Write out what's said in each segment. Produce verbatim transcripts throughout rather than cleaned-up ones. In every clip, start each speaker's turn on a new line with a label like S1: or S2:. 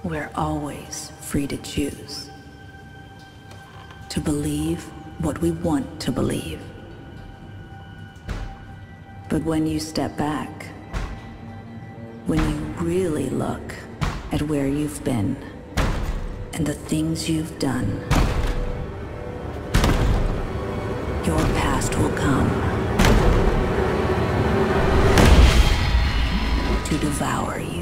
S1: We're always free to choose. To believe what we want to believe. But when you step back, when you really look at where you've been and the things you've done, your past will come to devour you.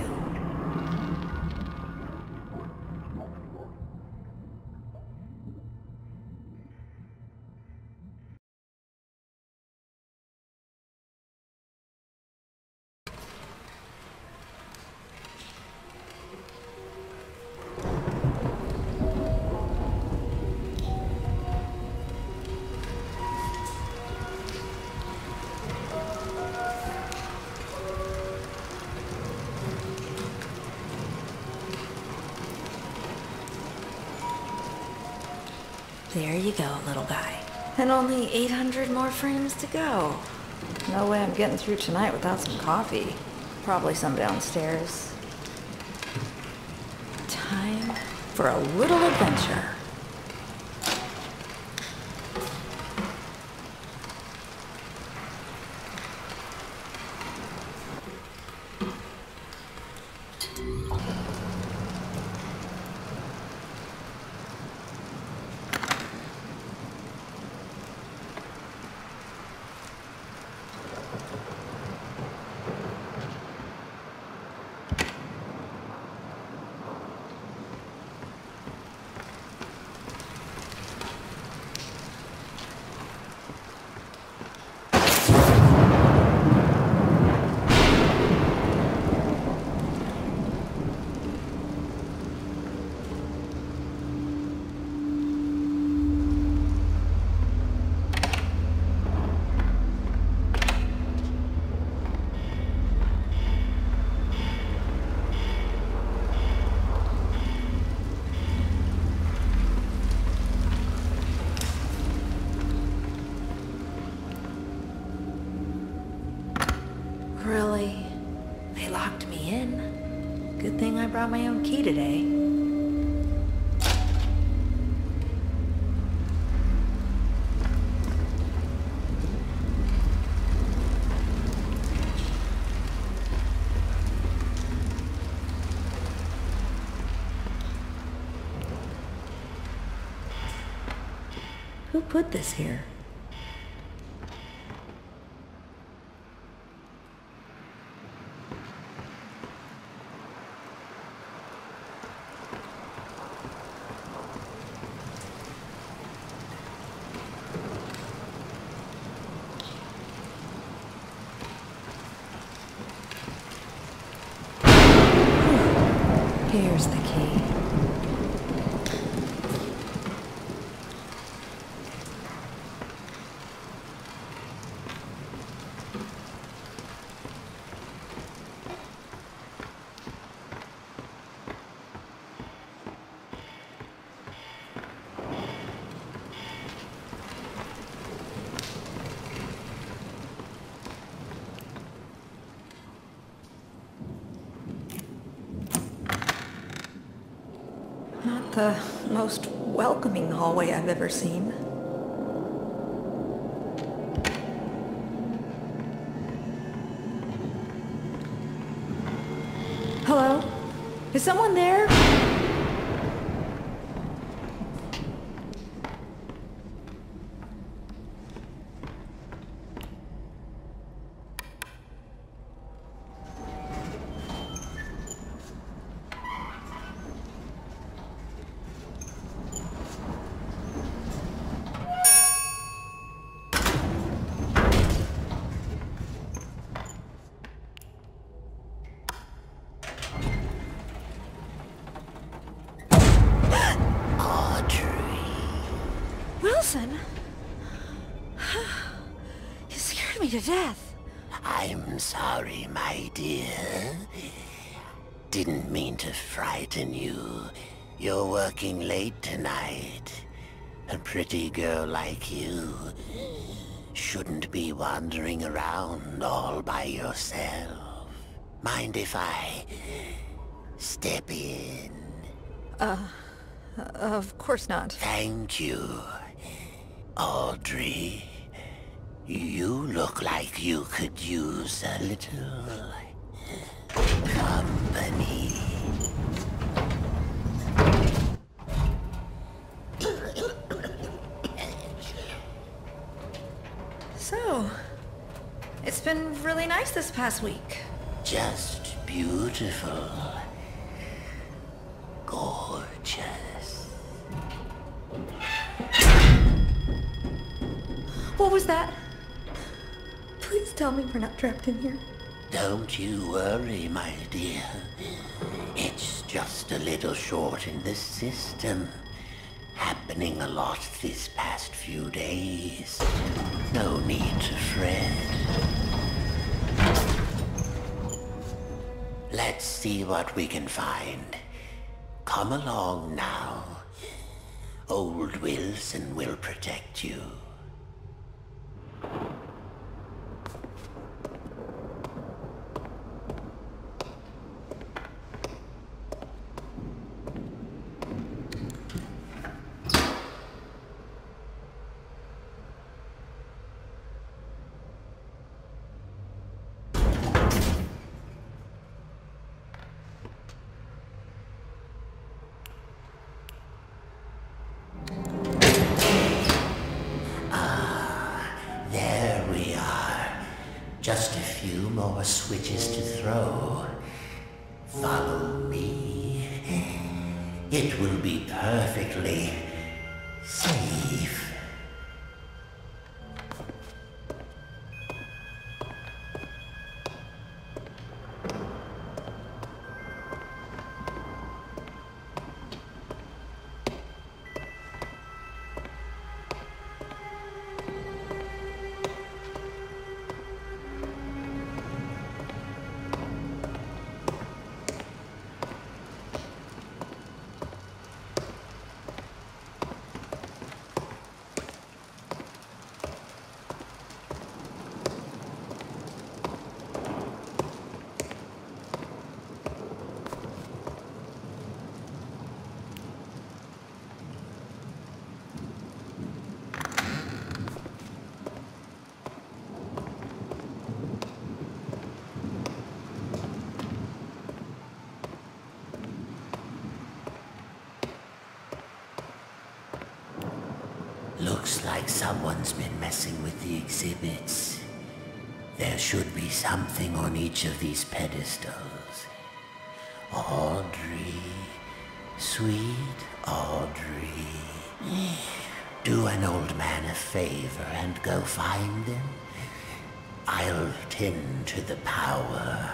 S1: There you go, little guy. And only eight hundred more frames to go. No way I'm getting through tonight without some coffee. Probably some downstairs. Time for a little adventure. Really? They locked me in. Good thing I brought my own key today. Who put this here? Here's the key. Not the most welcoming hallway I've ever seen. Hello? Is someone there? Wilson? You scared me to death.
S2: I'm sorry, my dear. Didn't mean to frighten you. You're working late tonight. A pretty girl like you shouldn't be wandering around all by yourself. Mind if I step in?
S3: Uh, of course not.
S2: Thank you, Audrey. You look like you could use a little company.
S3: So, it's been really nice this past week.
S2: Just beautiful. Gorgeous.
S3: What was that? Please tell me we're not trapped in here.
S2: Don't you worry, my dear. It's just a little short in the system. Happening a lot these past few days. No need to fret. Let's see what we can find. Come along now. Old Wilson will protect you. Just a few more switches to throw. Follow me. It will be perfectly safe. Looks like someone's been messing with the exhibits. There should be something on each of these pedestals. Audrey, sweet Audrey. Do an old man a favor and go find them. I'll tend to the power.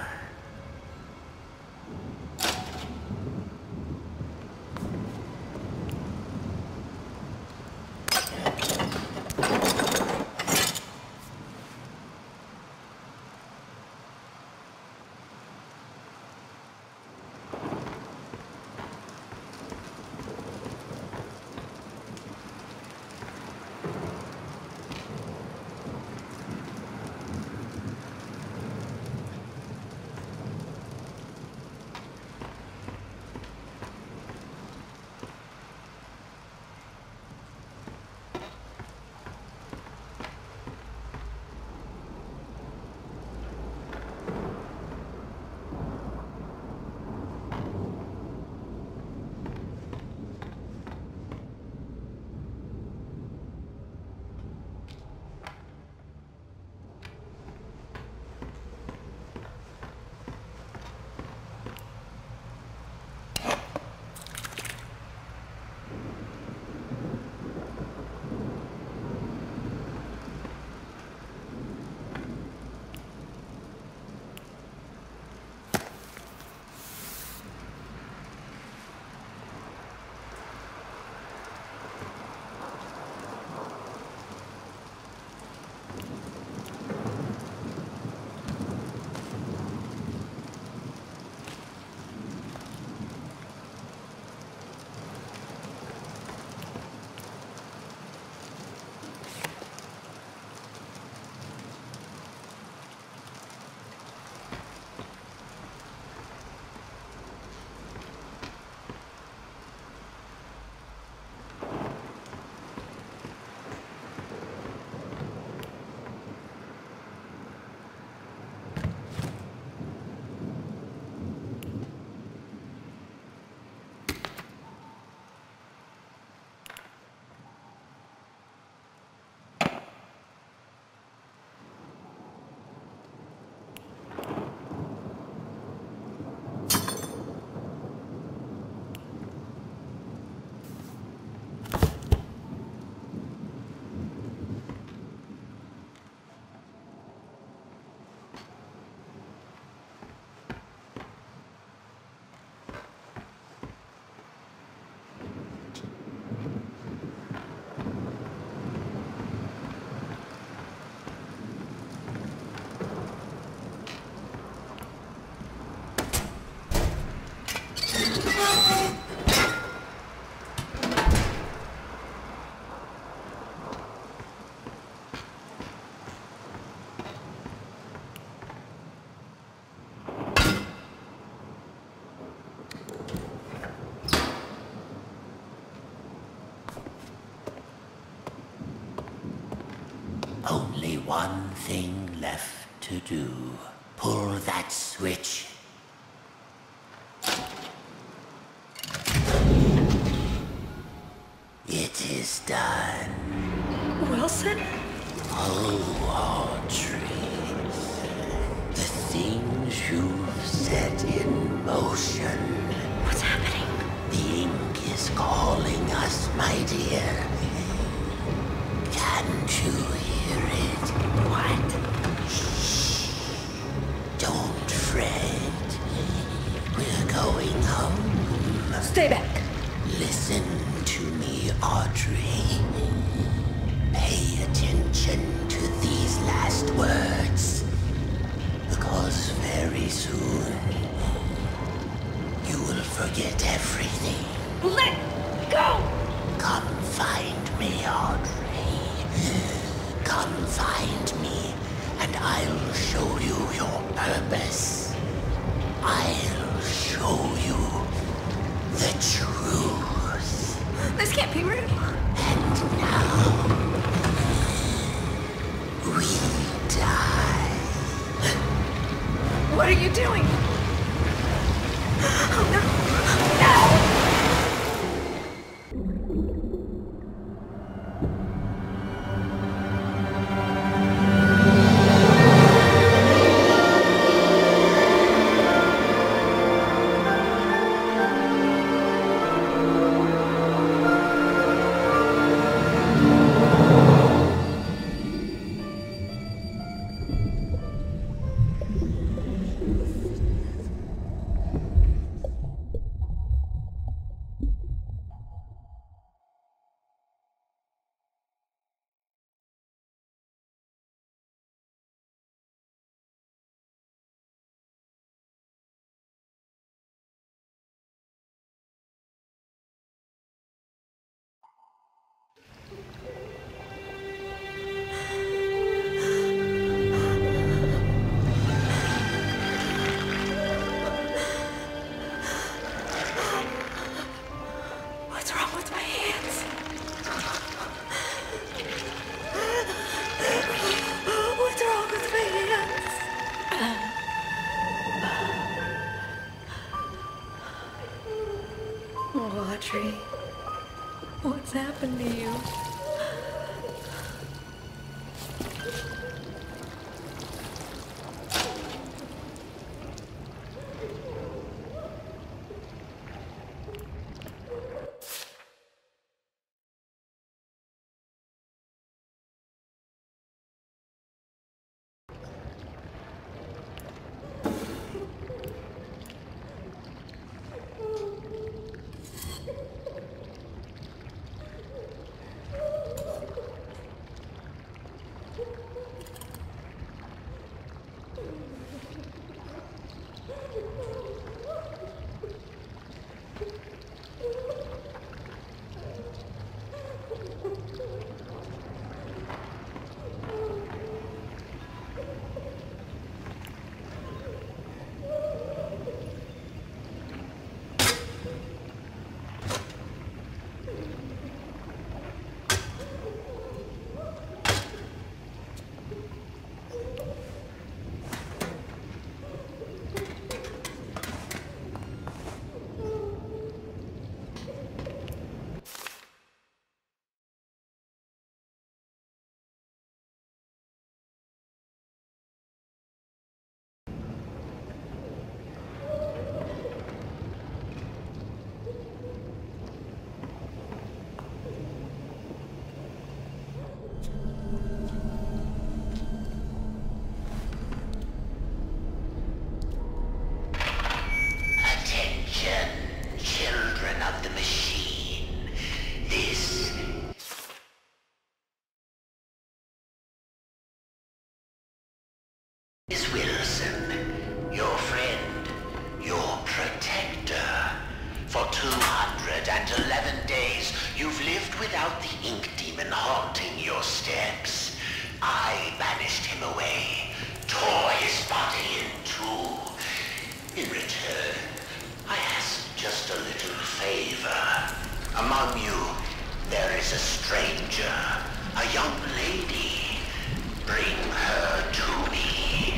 S2: only one thing left to do. Pull that switch. It is done.
S3: Wilson?
S2: Oh, Audrey. The things you've set in motion.
S3: What's happening?
S2: The ink is calling us, my dear. Can't you hear it?
S3: What?
S2: Don't fret. We're going home.
S3: Stay back.
S2: Listen to me, Audrey. Pay attention to these last words. Because very soon, you will forget everything.
S3: Let go!
S2: Come find me, Audrey. Come find me, and I'll show you your purpose. I'll show you the truth.
S3: This can't be real.
S2: And now, we die.
S3: What are you doing? Oh no! No! Audrey, what's happened to you?
S2: Miss Wilson, your friend, your protector. For two hundred eleven days, you've lived without the ink demon haunting your steps. I banished him away, tore his body in two. In return, I asked just a little favor. Among you, there is a stranger, a young lady. Bring her to me.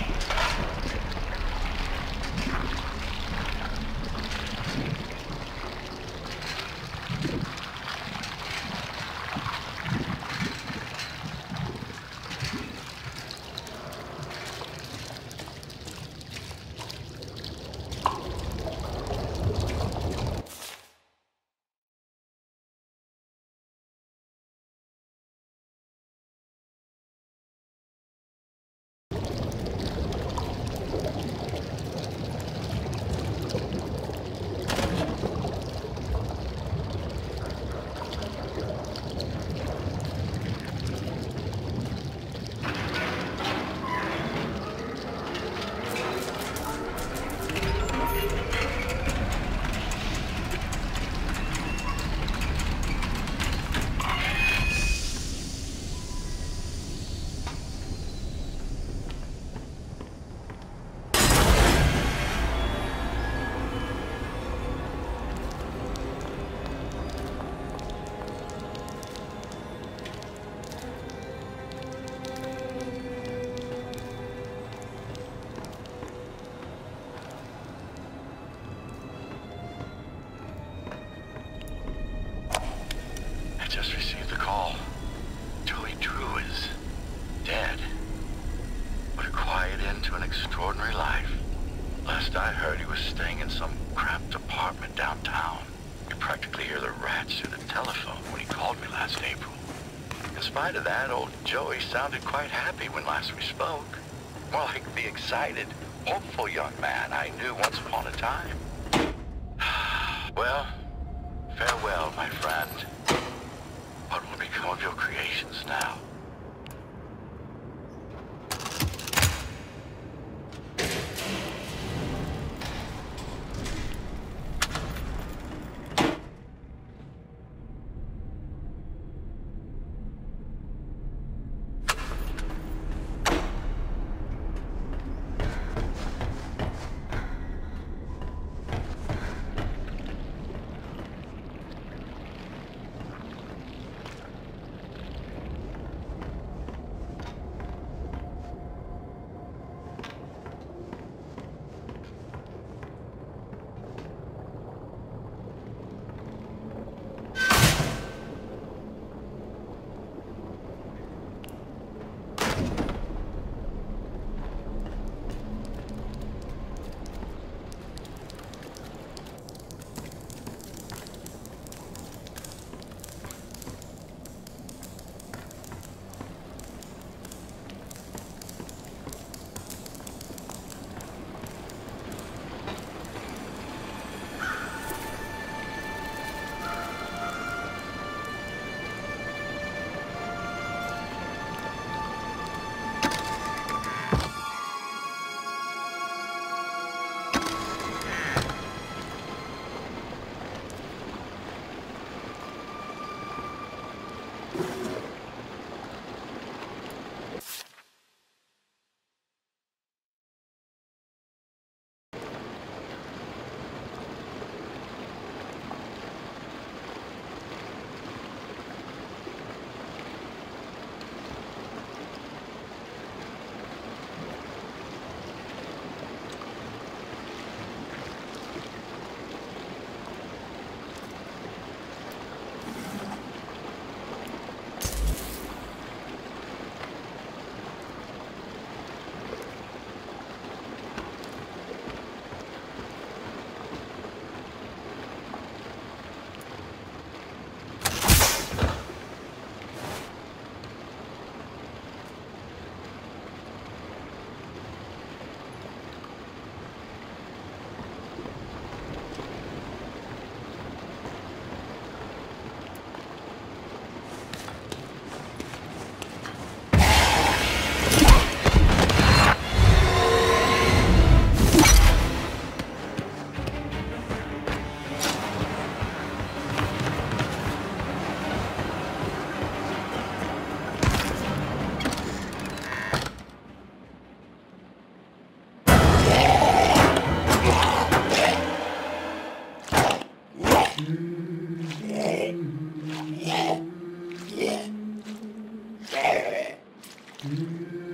S4: Just received the call. Joey Drew is dead. What a quiet end to an extraordinary life. Last I heard, he was staying in some cramped apartment downtown. You practically hear the rats through the telephone when he called me last April. In spite of that, old Joey sounded quite happy when last we spoke. More like the excited, hopeful young man I knew once upon a time. Well, farewell, my friend. What will become of your creations now?
S2: Yeah.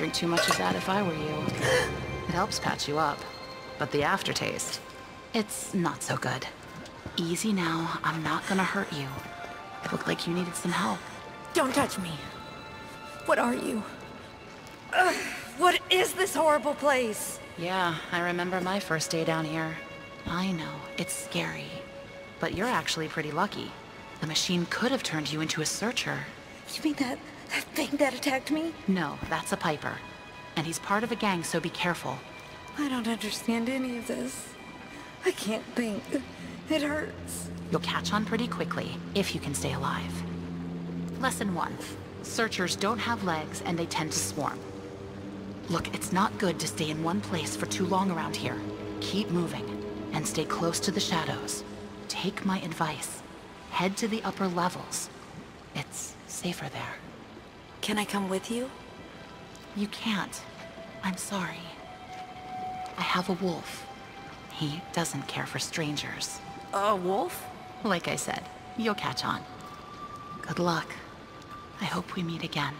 S5: drink too much of that if I were you. It helps patch you up. But the aftertaste, it's not so good. Easy now, I'm not gonna hurt you. Looked like you needed some help.
S3: Don't touch me. What are you? Ugh, what is this horrible place?
S5: Yeah, I remember my first day down here. I know, it's scary. But you're actually pretty lucky. The machine could have turned you into a searcher.
S3: You mean that, that thing that attacked me?
S5: No, that's a Piper. And he's part of a gang, so be careful.
S3: I don't understand any of this. I can't think. It hurts.
S5: You'll catch on pretty quickly, if you can stay alive. Lesson one. Searchers don't have legs, and they tend to swarm. Look, it's not good to stay in one place for too long around here. Keep moving, and stay close to the shadows. Take my advice. Head to the upper levels. It's safer there.
S3: Can I come with you?
S5: You can't. I'm sorry. I have a wolf. He doesn't care for strangers.
S3: A wolf?
S5: Like I said, you'll catch on. Good luck. I hope we meet again.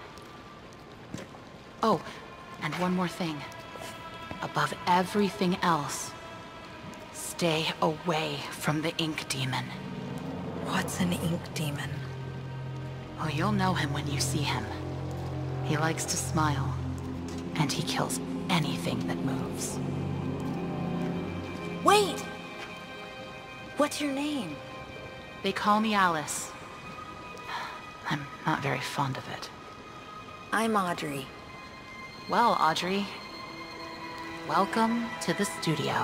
S5: Oh, and one more thing. Above everything else, stay away from the ink demon.
S3: What's an ink demon?
S5: Oh, you'll know him when you see him. He likes to smile, and he kills anything that moves.
S3: Wait! What's your name?
S5: They call me Alice. I'm not very fond of it.
S3: I'm Audrey.
S5: Well, Audrey, welcome to the studio.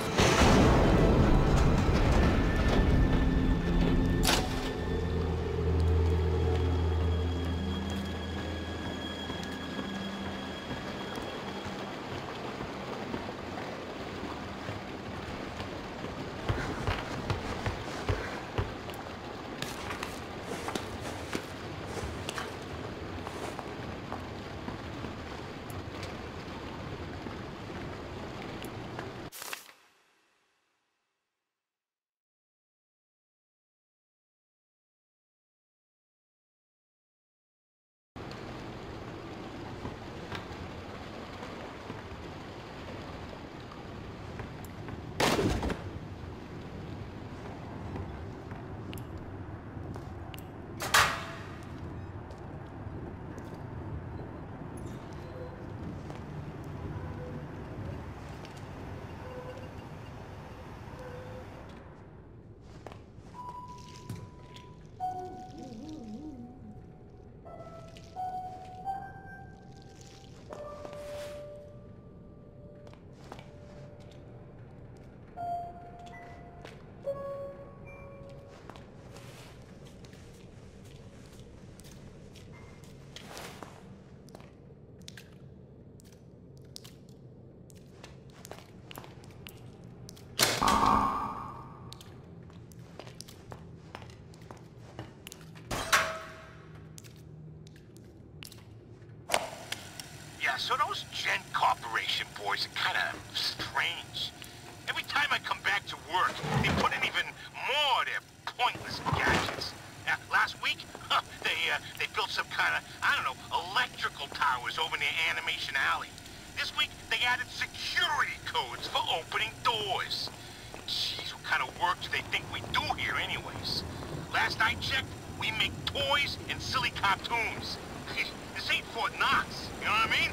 S4: Yeah, so those Gent Corporation boys are kind of strange. Every time I come back to work, they put in even more of their pointless gadgets. Uh, last week, huh, they uh, they built some kind of, I don't know, electrical towers over near Animation Alley. This week, they added security codes for opening doors. Jeez, what kind of work do they think we do here anyways? Last I checked, we make toys and silly cartoons. This ain't Fort Knox, you know what I mean?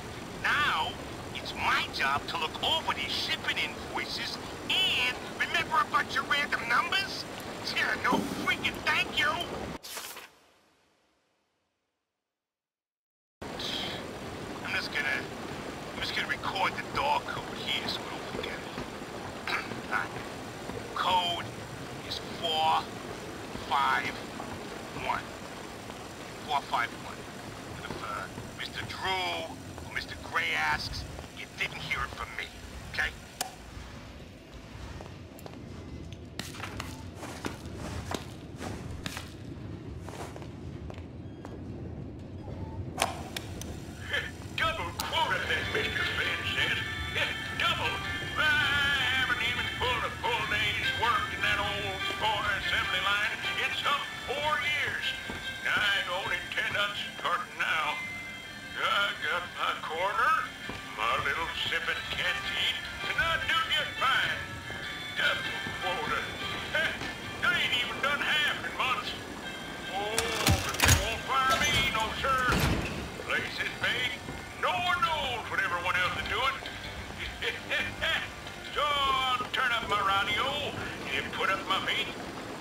S4: Now, it's my job to look over these shipping invoices and remember a bunch of random numbers? Yeah, no freaking thank you! I'm just gonna... I'm just gonna record the door code here so we don't forget it. Alright. Code is four five one. four five one. And if uh, Mister Drew or Mister Gray asks, you didn't hear it from me, okay?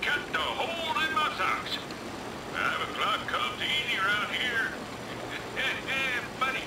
S4: kept a hole in my socks. Five o'clock comes easy around here. Funny.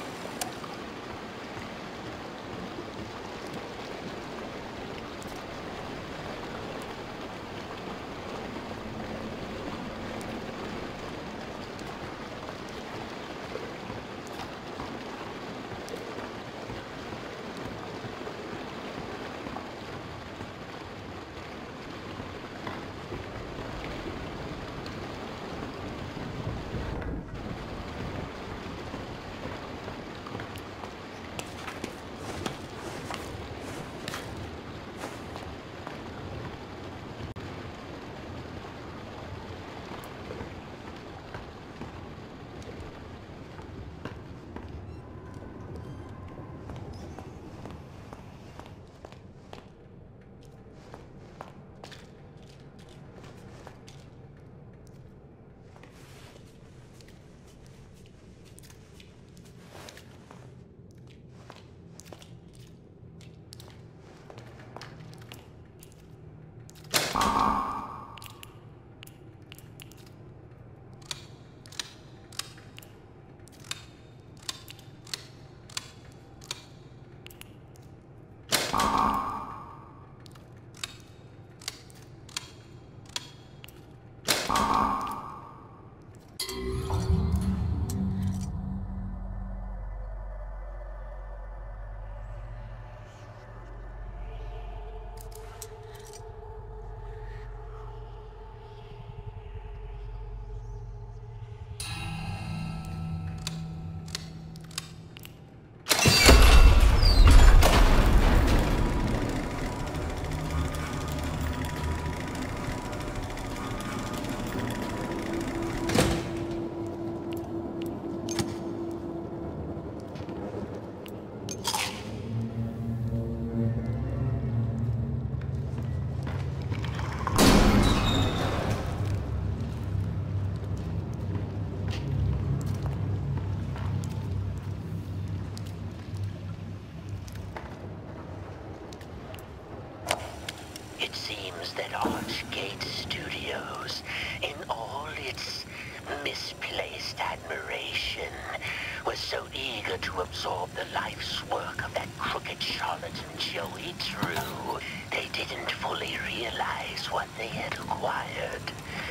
S2: It seems that Archgate Studios, in all its misplaced admiration, was so eager to absorb the life's work of that crooked charlatan Joey Drew, they didn't fully realize what they had acquired.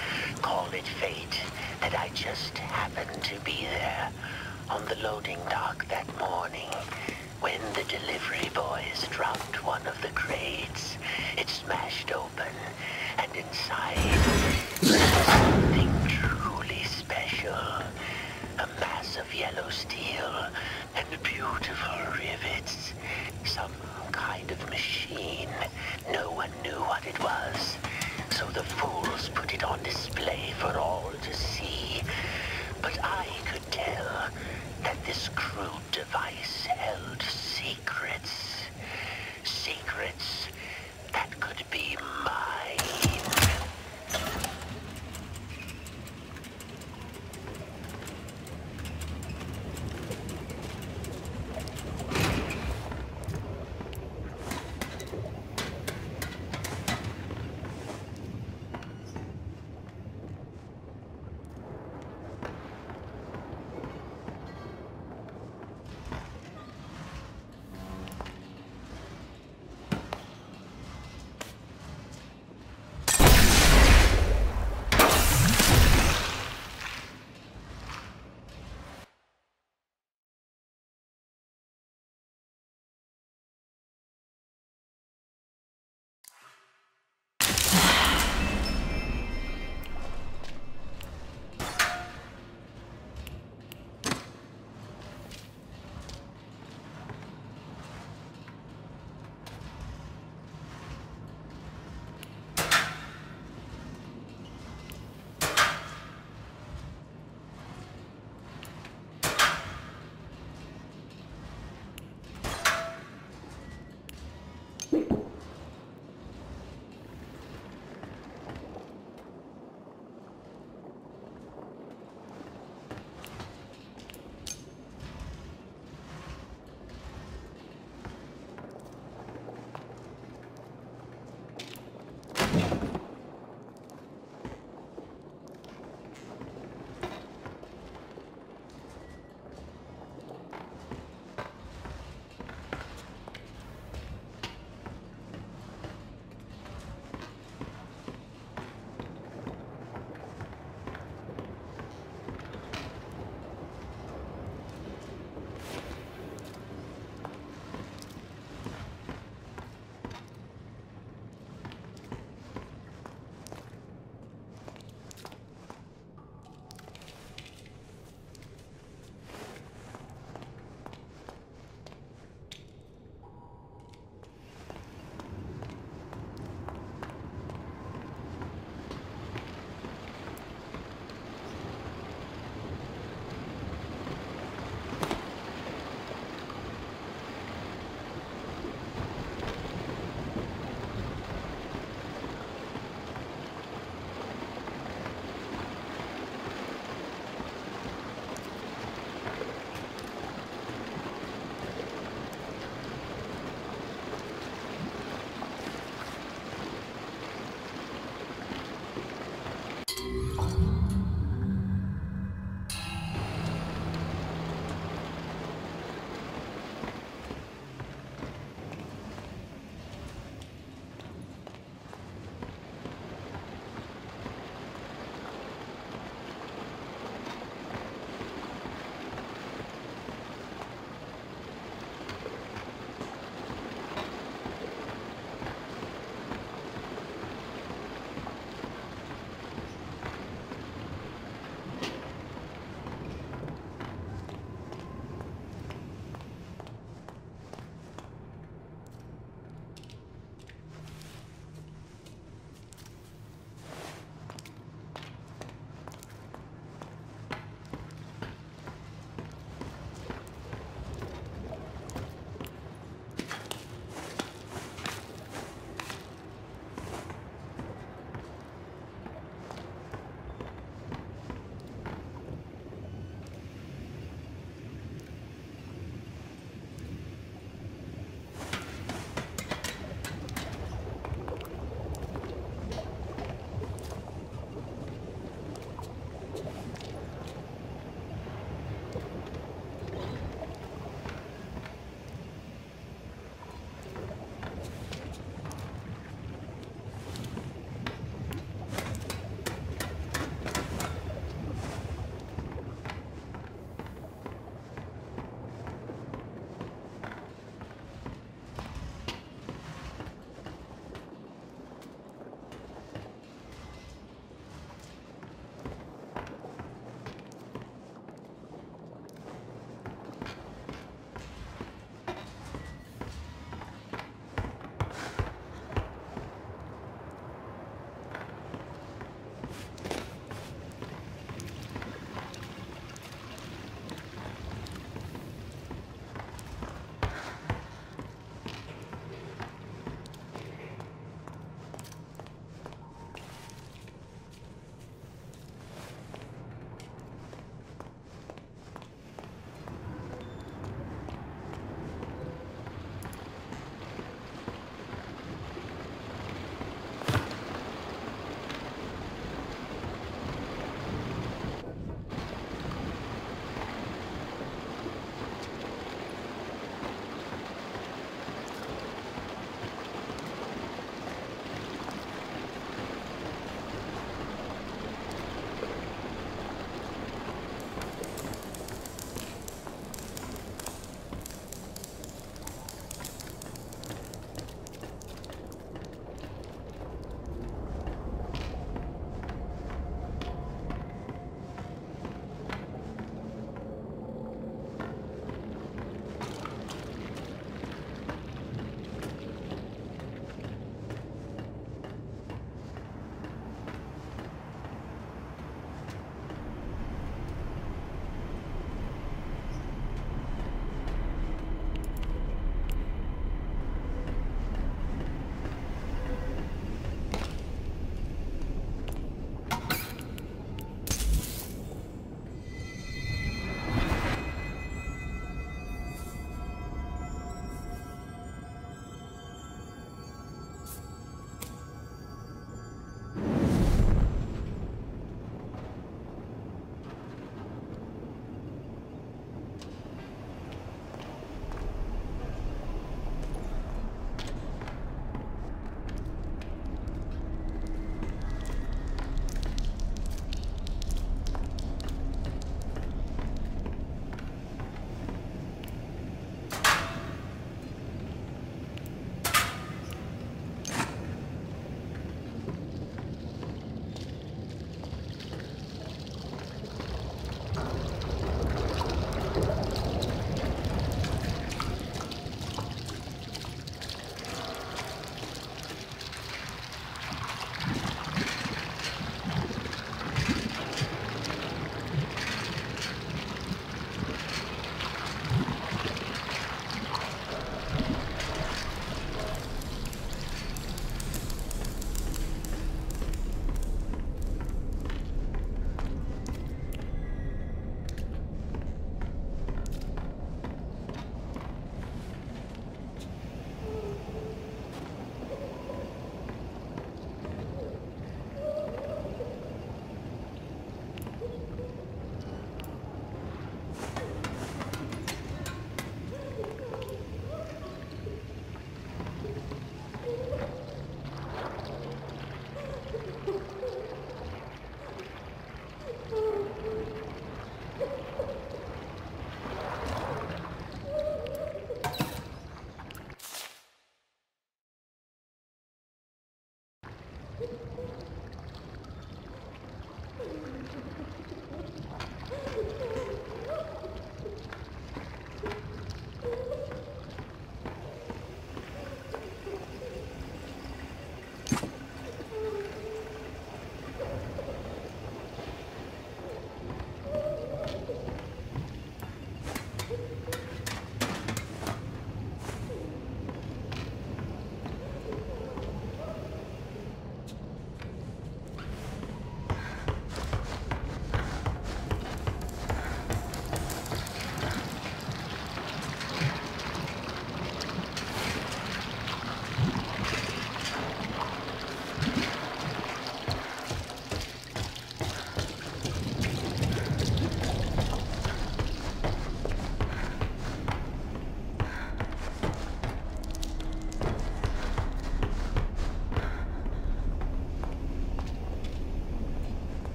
S2: Call it fate that I just happened to be there on the loading dock that morning when the delivery boys dropped one of the crates. It smashed open, and inside there was something truly special. A mass of yellow steel and beautiful rivets. Some kind of machine. No one knew what it was, so the fools put it on display for all to see. But I could tell that this crude device held secrets. Secrets that could be mine.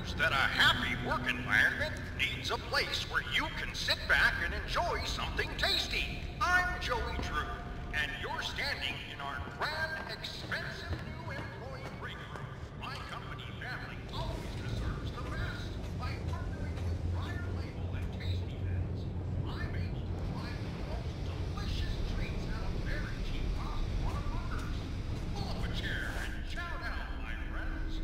S6: knows that a happy work environment needs a place where you can sit back and enjoy something tasty. I'm Joey Drew, and you're standing in our grand, expensive new employee break room. My company family always deserves the best. By partnering with Briar Label and Tasty Pens, I'm able to provide the most delicious treats at a very cheap cost for our workers. Pull up a chair and chow down, my friends.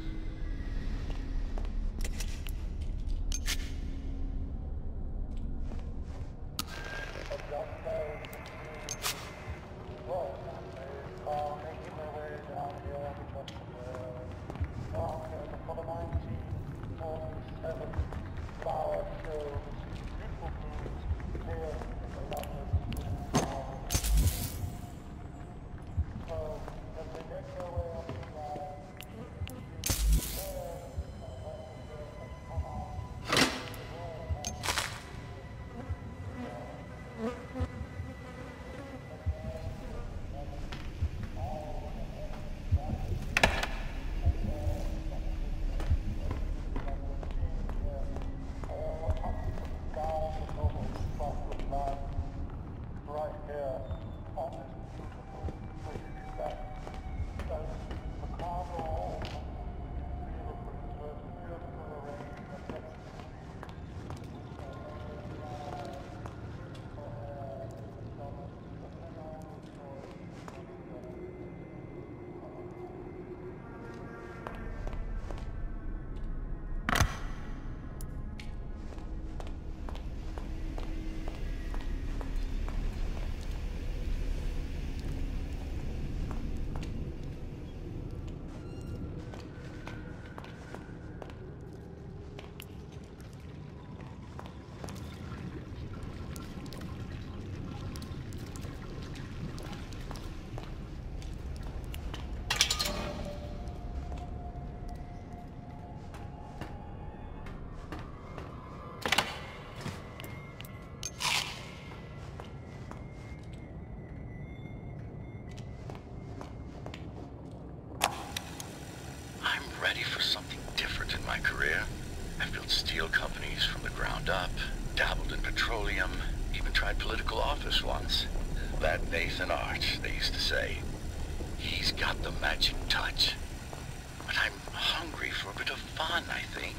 S4: Ready for something different in my career. I've built steel companies from the ground up, dabbled in petroleum, even tried political office once. That Nathan Arch, they used to say. He's got the magic touch. But I'm hungry for a bit of fun, I think.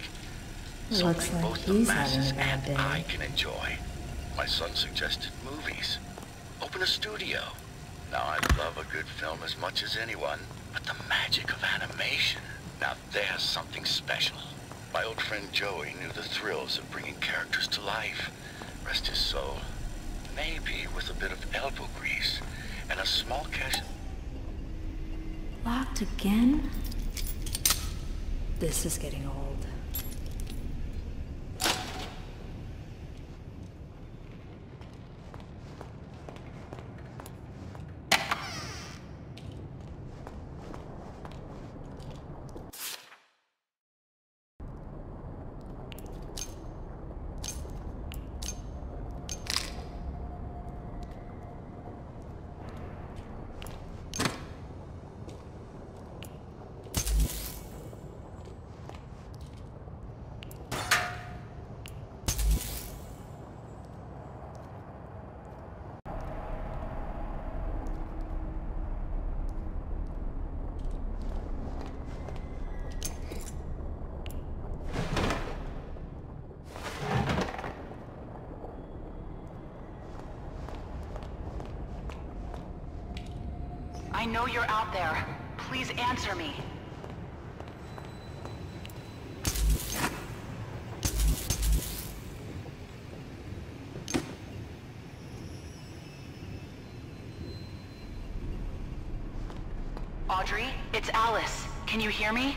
S7: Looks
S4: Something
S7: like
S4: both the
S7: he's
S4: masses
S7: having a bad
S4: and
S7: day.
S4: I can enjoy. My son suggested movies. Open a studio. Now, I love a good film as much as anyone, but the magic of animation, now there's something special. My old friend Joey knew the thrills of bringing characters to life. Rest his soul. Maybe with a bit of elbow grease and a small cash...
S1: Locked again? This is getting old.
S5: I know you're out there. Please answer me. Audrey, it's Alice. Can you hear me?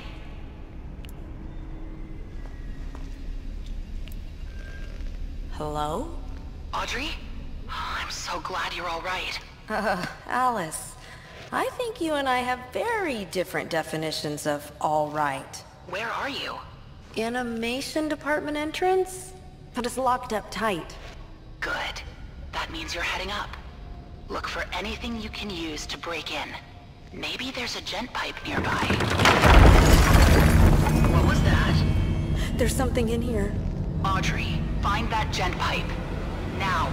S7: Hello?
S5: Audrey? I'm so glad you're all right.
S7: Uh, Alice. I think you and I have very different definitions of all right.
S5: Where are you?
S7: Animation department entrance? But it's locked up tight.
S5: Good. That means you're heading up. Look for anything you can use to break in. Maybe there's a gent pipe nearby. What was that?
S7: There's something in here.
S5: Audrey, find that gent pipe. Now.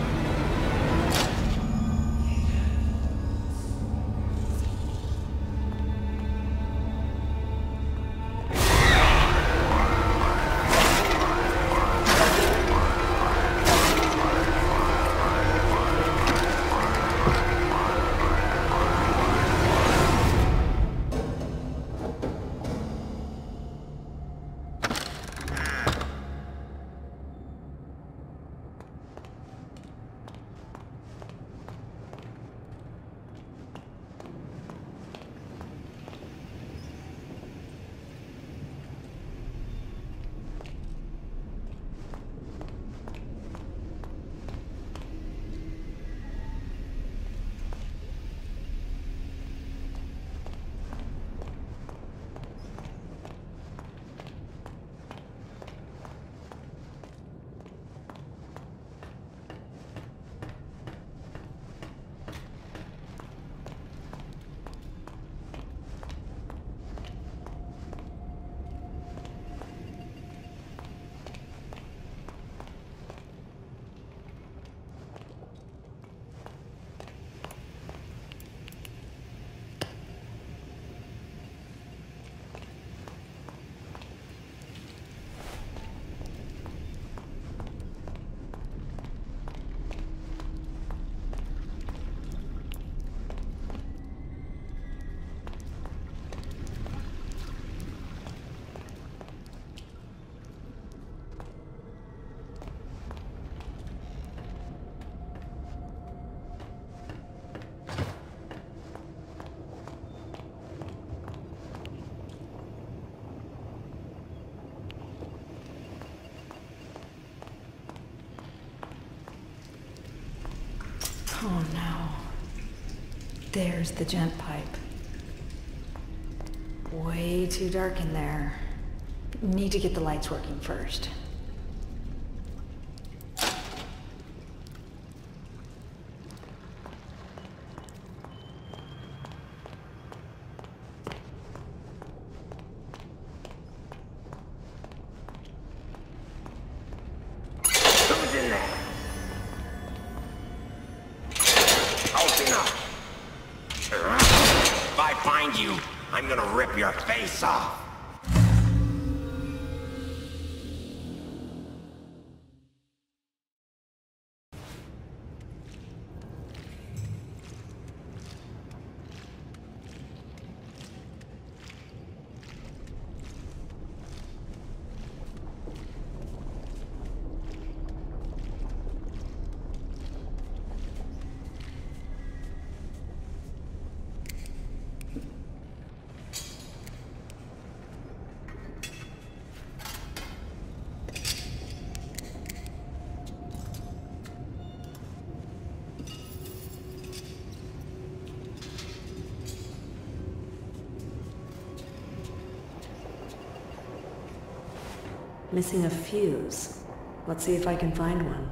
S1: Oh no. There's the gent pipe. Way too dark in there. Need to get the lights working first.
S2: Who's in there? Open up! If I find you, I'm gonna rip your face off!
S1: Missing a fuse. Let's see if I can find one.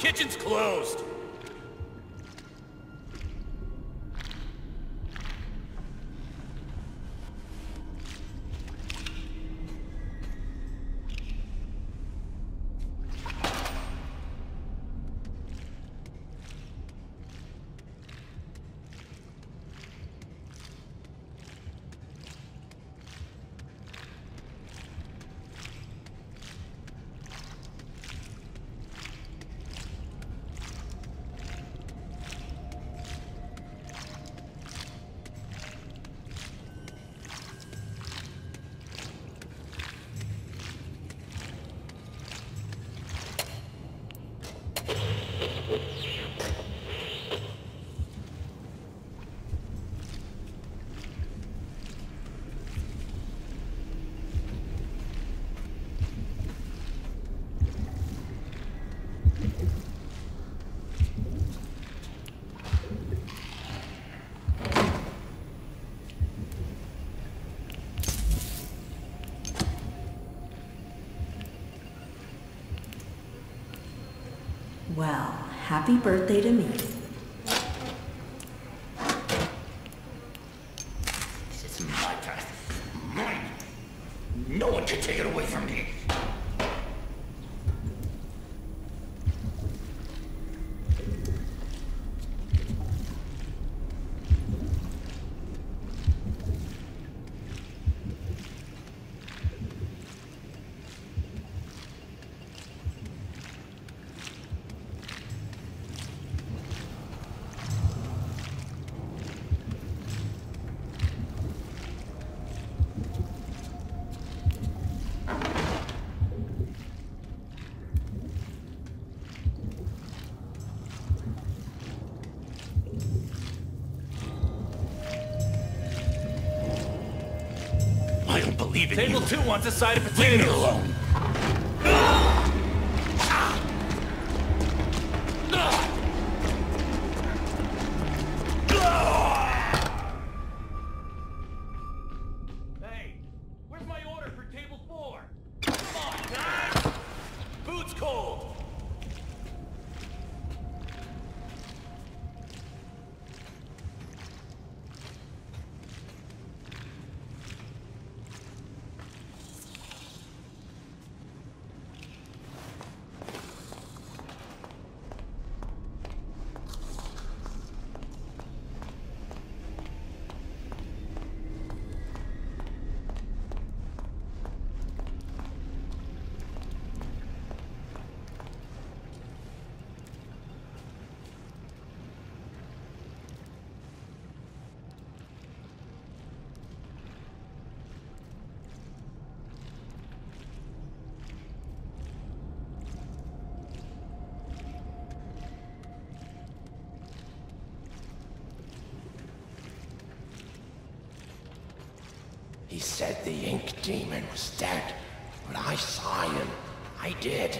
S8: kitchen's closed.
S1: Well, happy birthday to me.
S8: This is my path. Mine. No one can take it away from me. I don't believe in
S9: Table
S8: you.
S9: two wants a side of
S8: Leave me
S9: potatoes.
S8: alone.
S9: Hey, where's my order for table four? Come on, guys! Food's cold.
S2: He said the ink demon was dead, but I saw him. I did.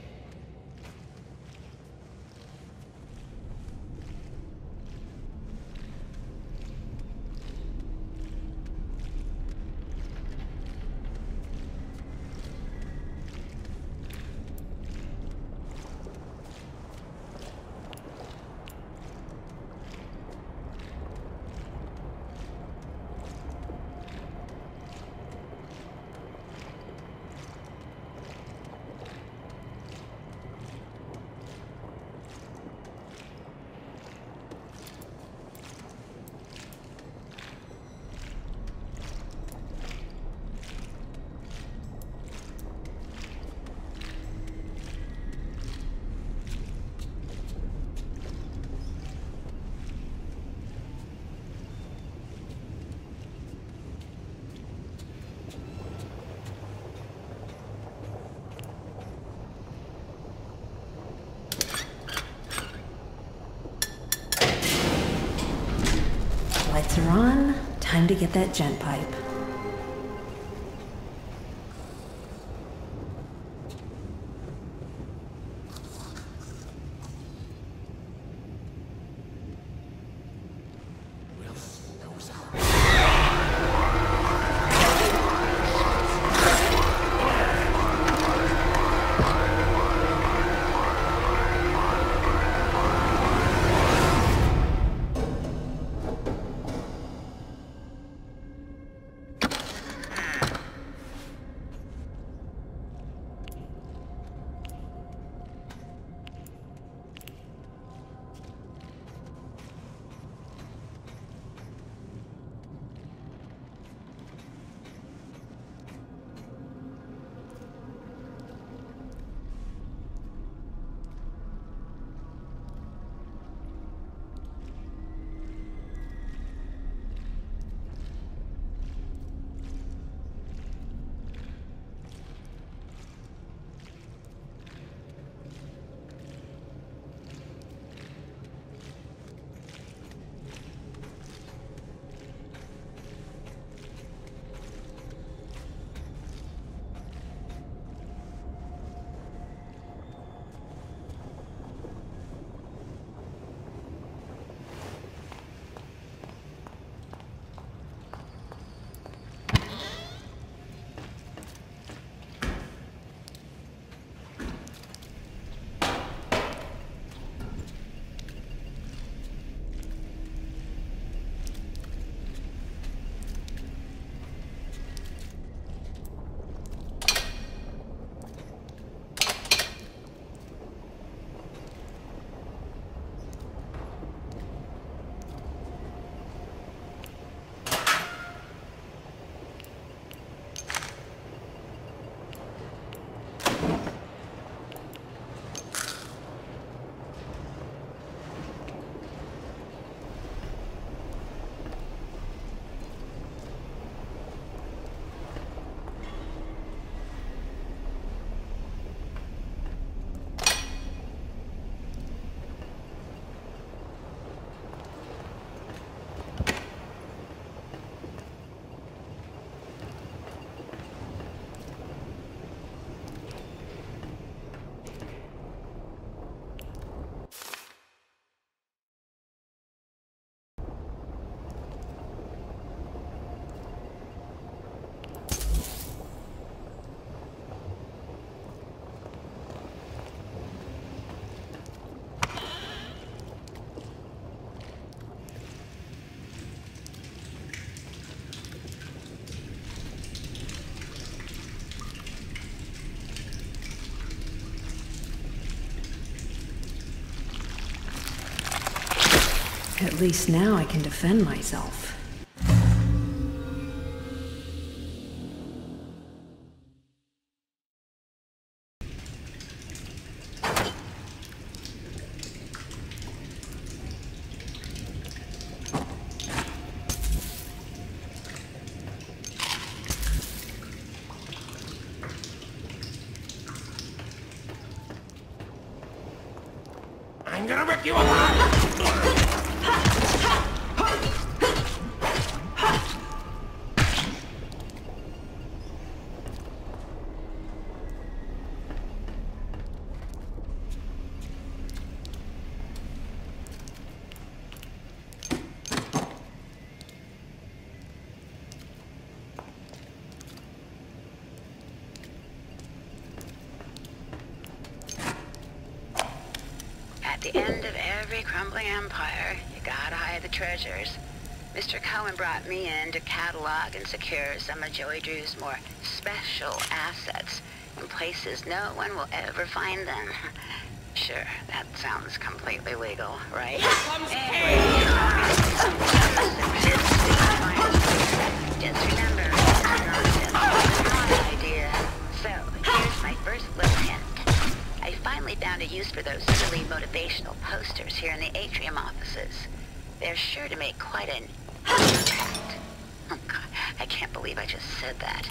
S1: Lights are on. Time to get that gent pipe. At least now I can defend myself.
S8: I'm gonna rip you apart!
S10: At the end of every crumbling empire, you gotta hide the treasures. Mister Cohen brought me in to catalog and secure some of Joey Drew's more special assets in places no one will ever find them. Sure, that sounds completely legal, right? Anyway, just remember, it's my idea. So, here's my first little hint. I finally found a use for those silly motivational posters here in the Atrium offices. They're sure to make quite an impact. Oh God, I can't believe I just said that.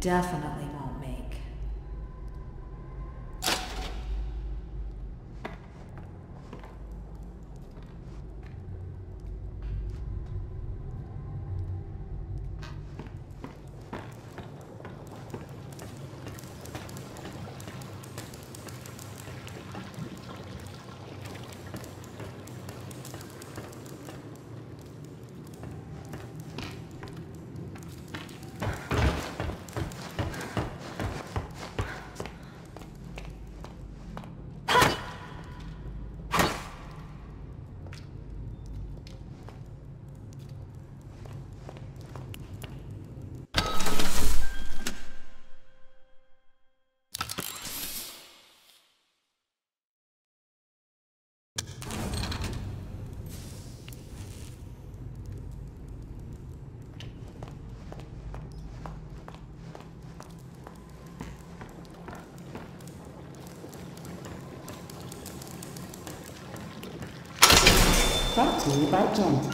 S11: definitely won't make.
S12: Brought to you by Jen.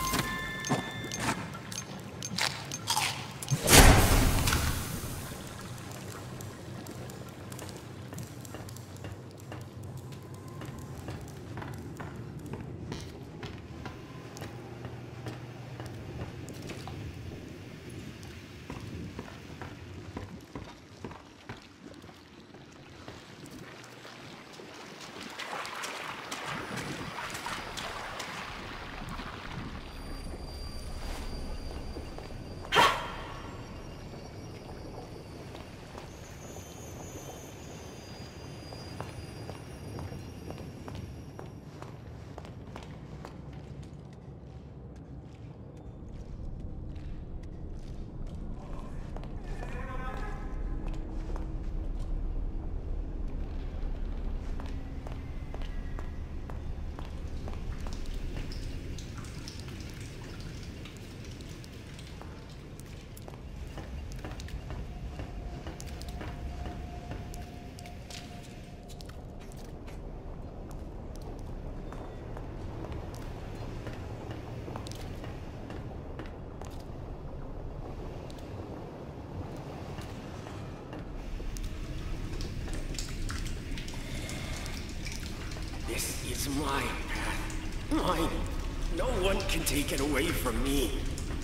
S13: This is my path. Mine. No one can take it away from me.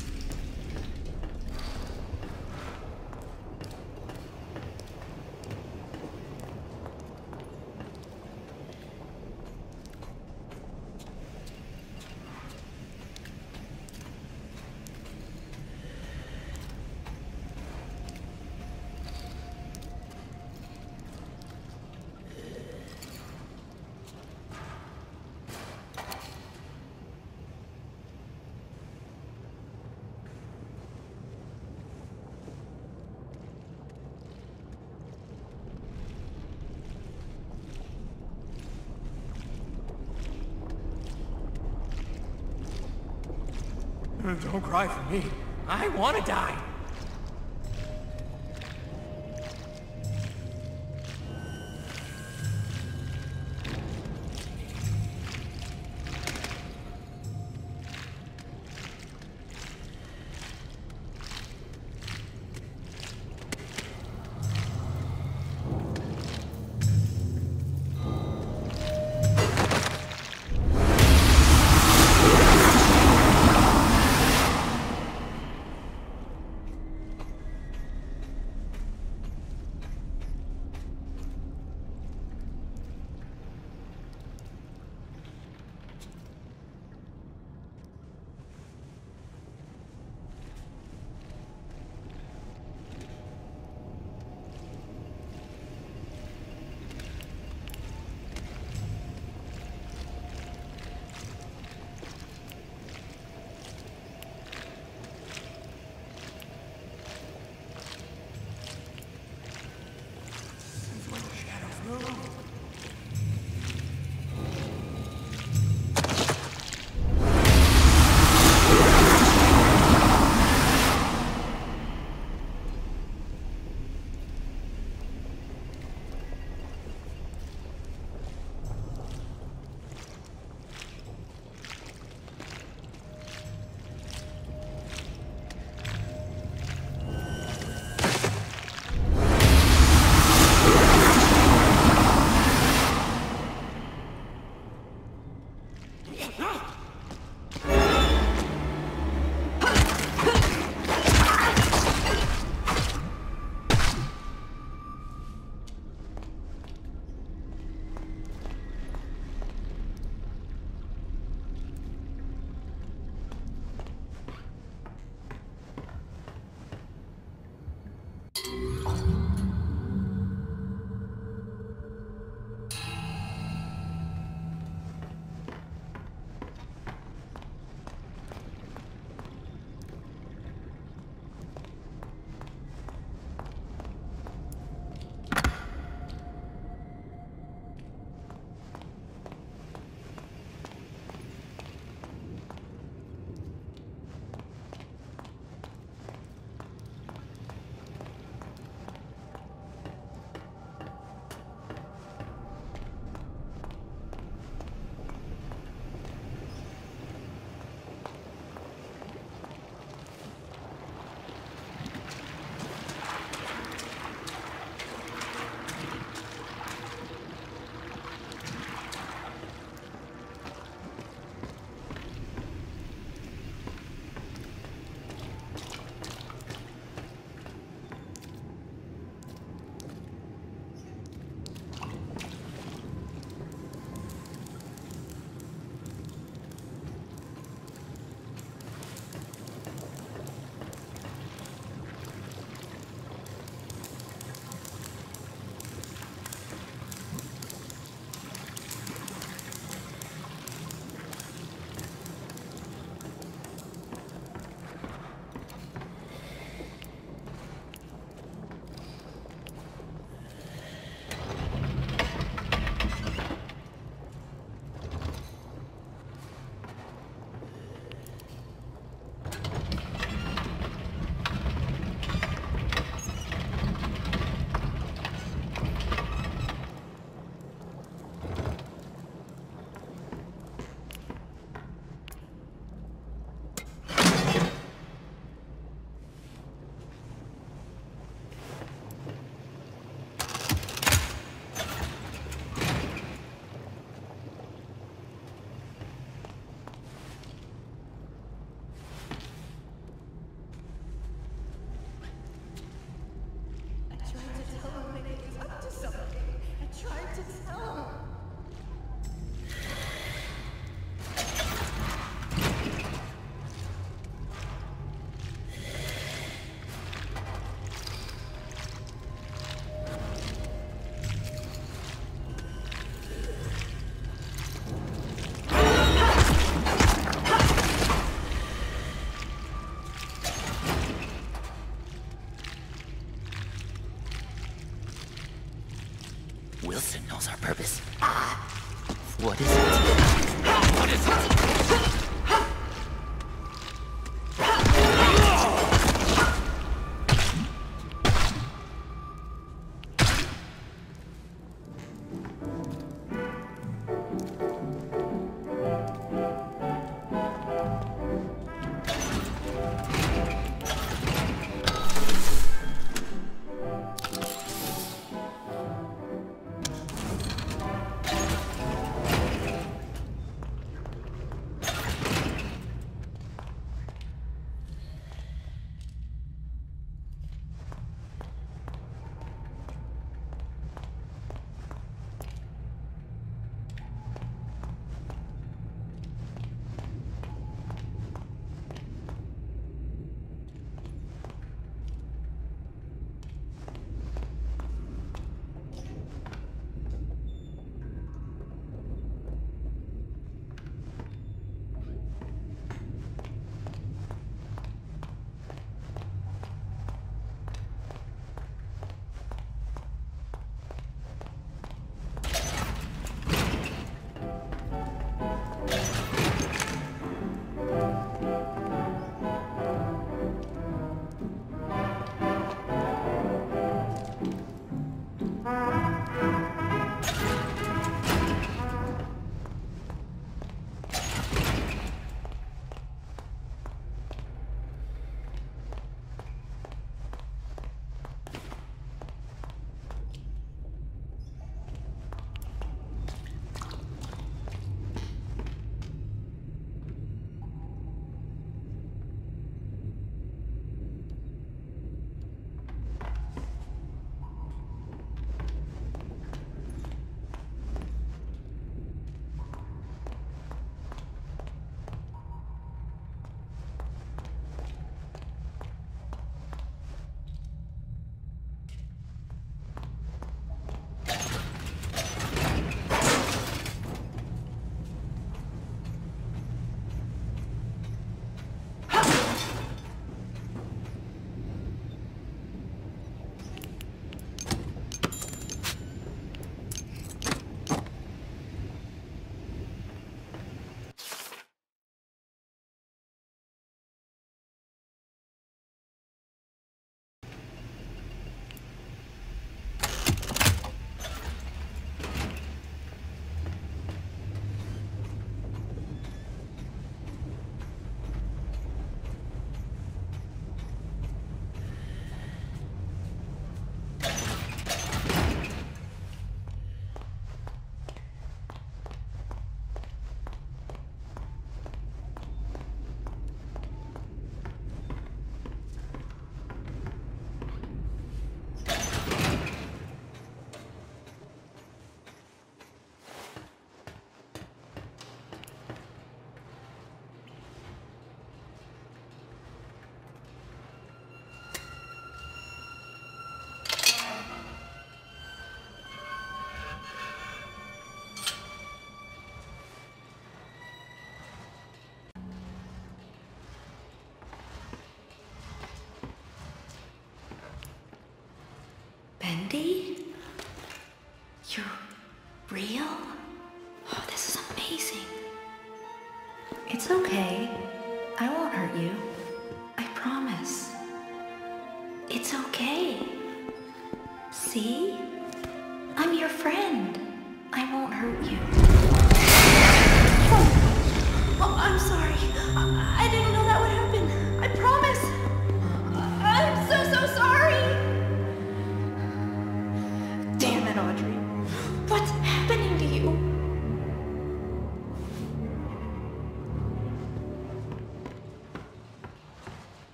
S9: Don't cry for me. I want to die.
S8: Wilson knows our purpose. Ah! What is it? What is it?
S1: Bendy? You're real? Oh, this is amazing. It's okay. I won't hurt you. I promise. It's okay. See? I'm your friend. I won't hurt you. Oh, oh I'm sorry. I, I didn't know that would happen. I promise. I'm so, so sorry. Damn it, Audrey. What's happening to you?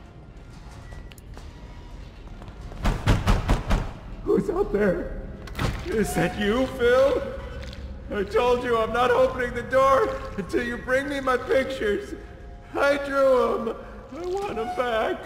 S11: Who's out there? Is that you, Phil? I told you I'm not opening the door until you bring me my pictures. I drew them. I want them back.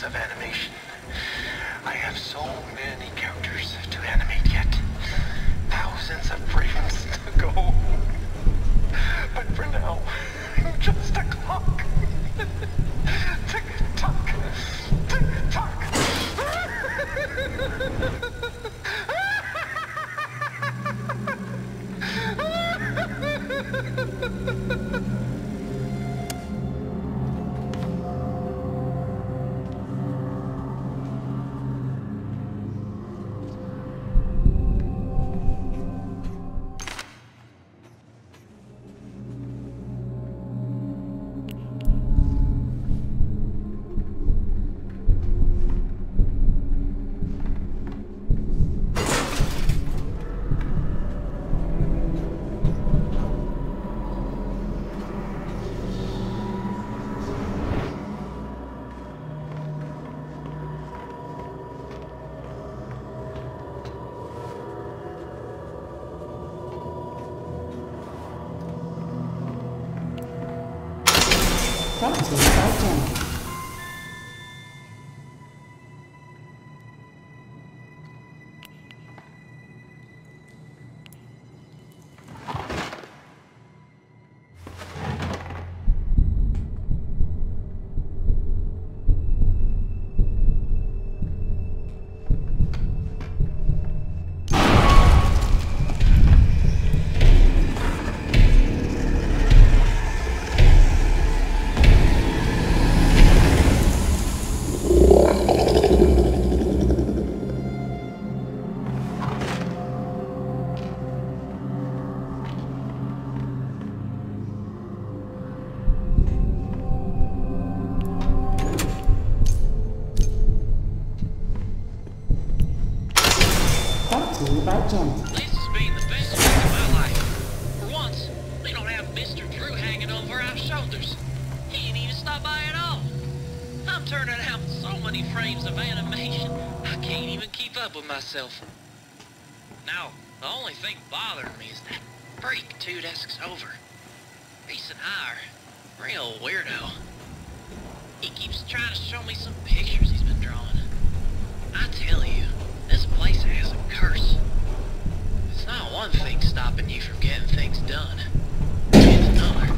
S4: frames of animation. I have so many characters to animate yet. Thousands of frames to go. But for now, I'm just a clock. Tick tock. Tick tock.
S12: Brought to you by Jenny. By Jenny.
S9: This has been the best week of my life. For once, we don't have Mister Drew hanging over our shoulders. He ain't even stopped by at all. I'm turning out so many frames of animation, I can't even keep up with myself. Now, the only thing bothering me is that freak two desks over. Reese and I are real weirdo. He keeps trying to show me some pictures he's been drawing. I tell you, this place has a curse. It's not one thing stopping you from getting things done. It's another.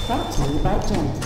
S12: Brought to you by Gent.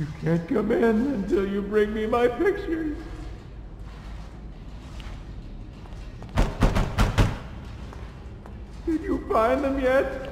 S11: You can't come in until you bring me my pictures. Did you find them yet?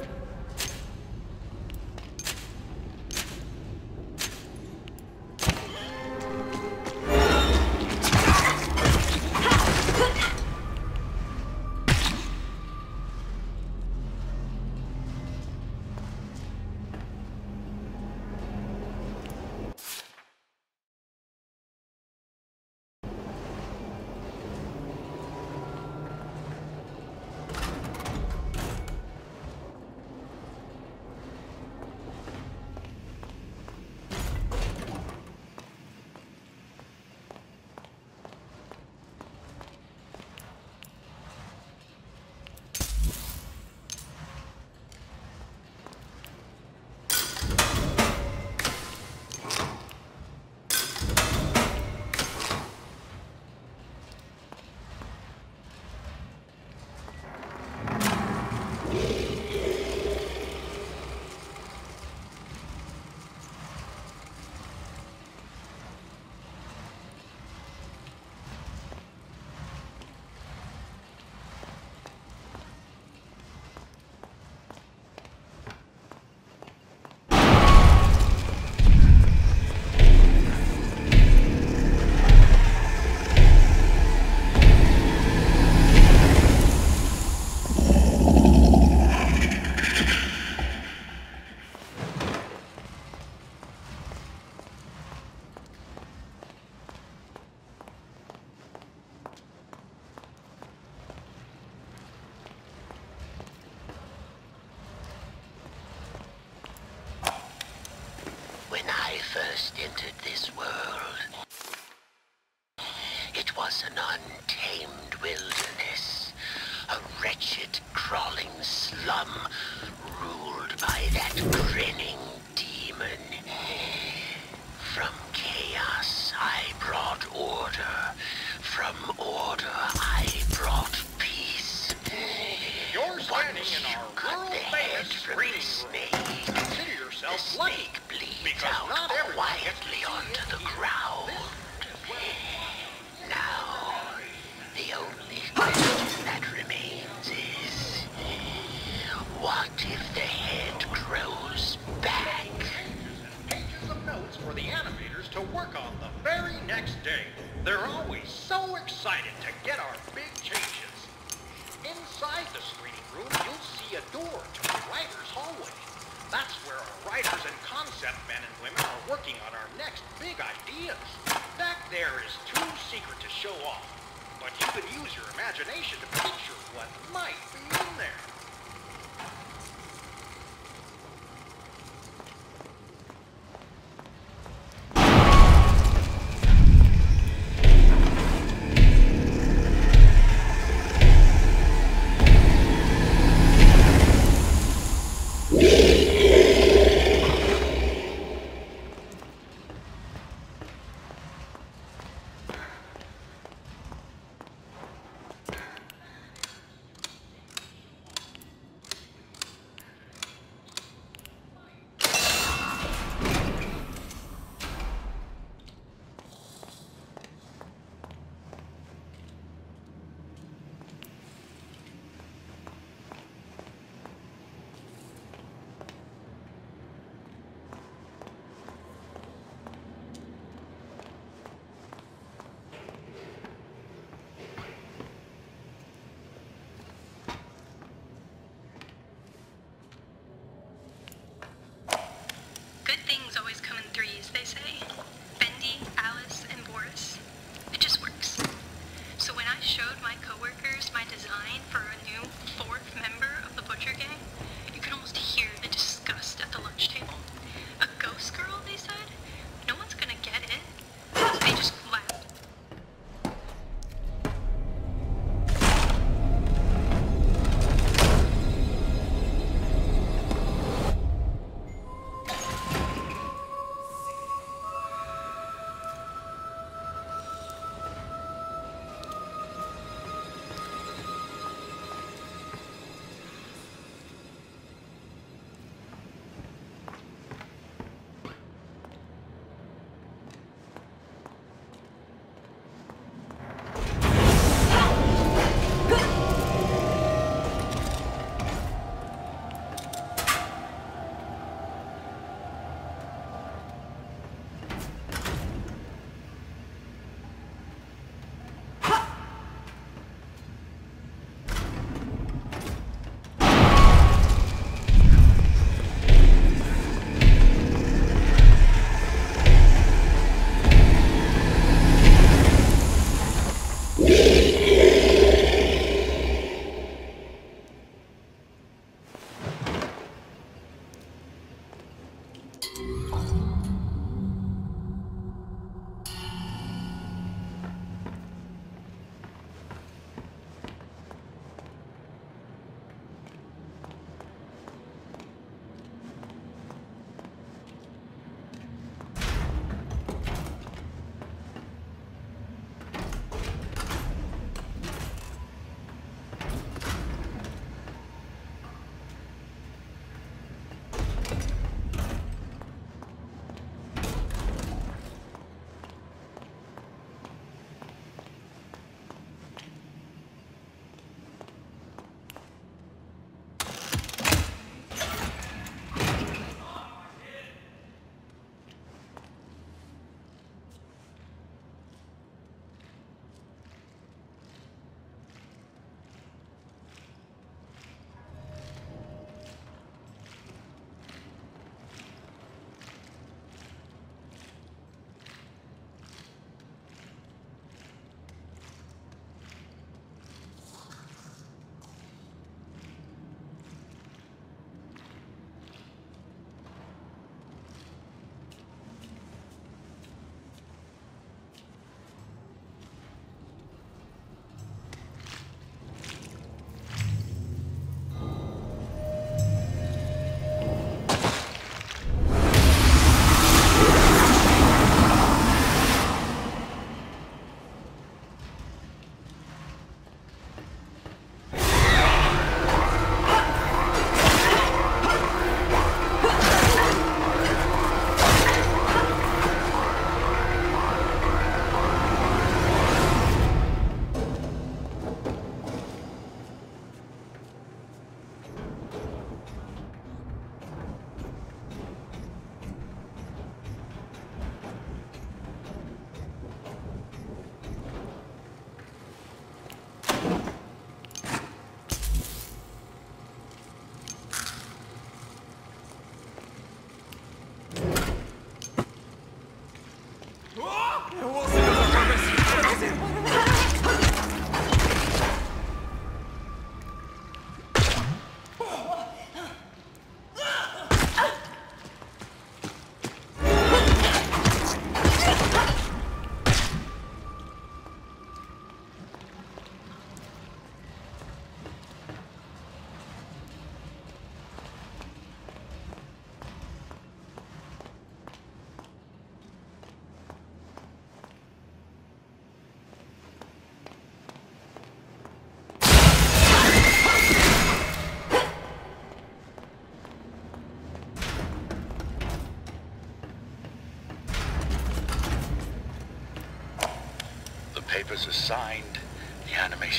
S2: First entered this world, it was an untamed wilderness, a wretched, crawling slum ruled by that grinning demon. From chaos I brought order, from order I brought peace.
S6: You're standing in our world-famous screening room. Consider yourself lucky. Because
S2: out
S6: not everyone
S2: quietly onto the ground. Now, the only question that remains is, what if the head grows back?
S6: Pages of notes for the animators to work on the very next day. They're always so excited to get our big changes. Inside the screening room, you'll see a door to the writer's hallway. That's where our writers and concept men and women are working on our next big ideas. Back there is too secret to show off, but you can use your imagination to picture what might be in there.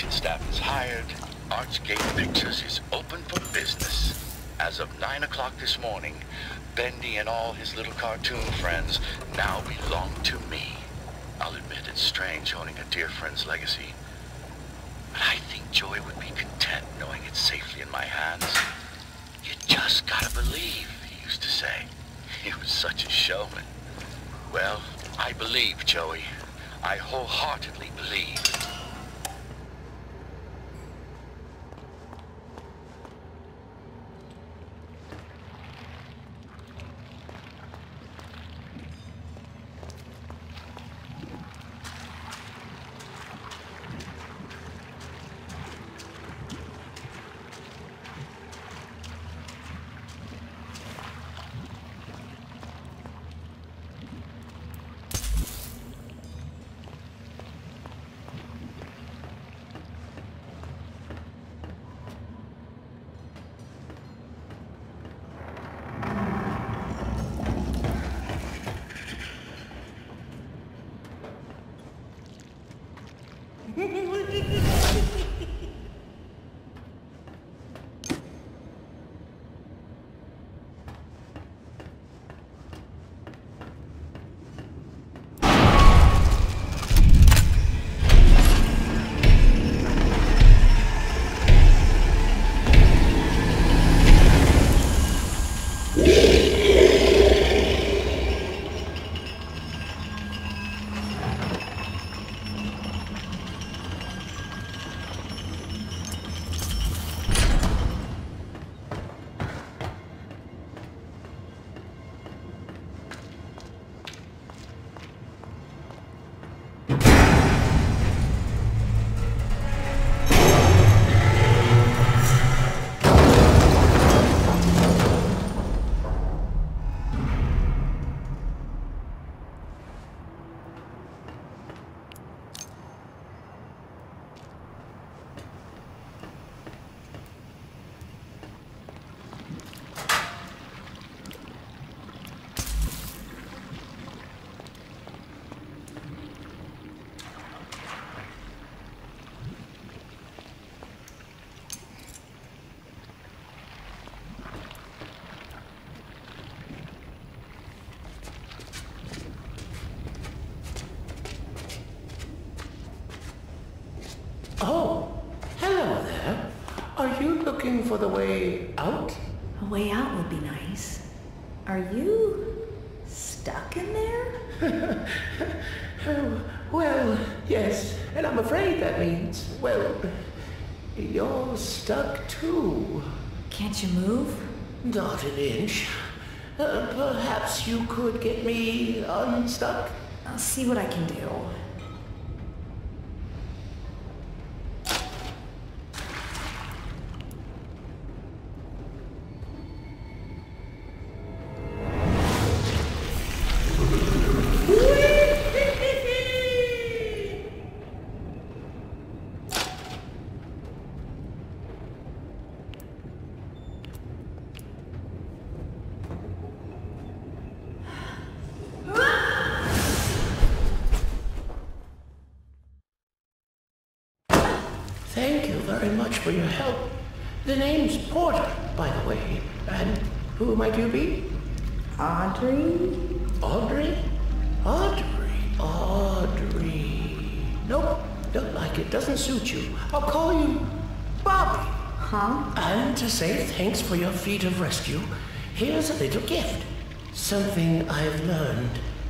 S4: Production staff is hired. Archgate Pictures is open for business. As of nine o'clock this morning, Bendy and all his little cartoon friends now belong to me. I'll admit it's strange owning a dear friend's legacy, but I think Joey would be content knowing it's safely in my hands. You just gotta believe, he used to say. He was such a showman. Well, I believe, Joey. I wholeheartedly believe.
S2: Oh, hello there. Are you looking for the way out?
S1: A way out would be nice. Are you stuck in there?
S2: Oh, well, yes, and I'm afraid that means, well, you're stuck too.
S1: Can't you move?
S2: Not an inch. Uh, perhaps you could get me unstuck?
S1: I'll see what I can do.
S2: Thank you very much for your help. The name's Porter, by the way. And who might you be?
S1: Audrey?
S2: Audrey? Audrey? Audrey. Nope, don't like it. Doesn't suit you. I'll call you Bobby.
S1: Huh?
S2: And to say thanks for your feat of rescue, here's a little gift. Something I've learned.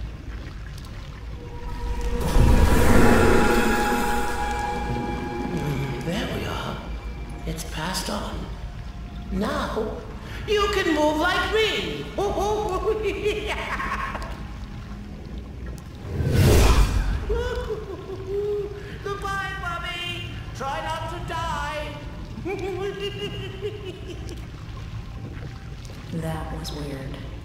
S2: It's passed on. Now, you can move like me! Goodbye, Bobby! Try not to die!
S1: That was weird.